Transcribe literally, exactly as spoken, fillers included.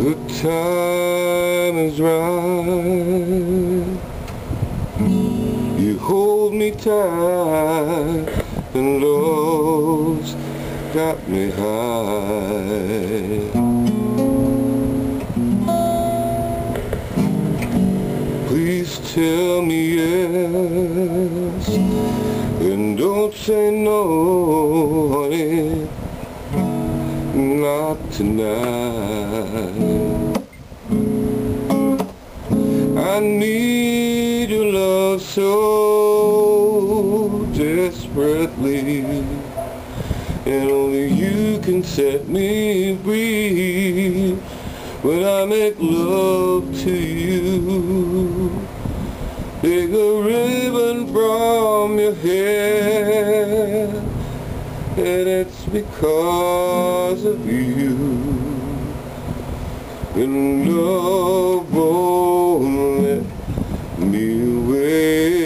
The time is right. You hold me tight, and love's got me high. Please tell me yes, and don't say no, honey, not tonight. I need your love so desperately, and only you can set me free. When I make love to you, take a ribbon from your hair, and it's because of you. And love won't let me away.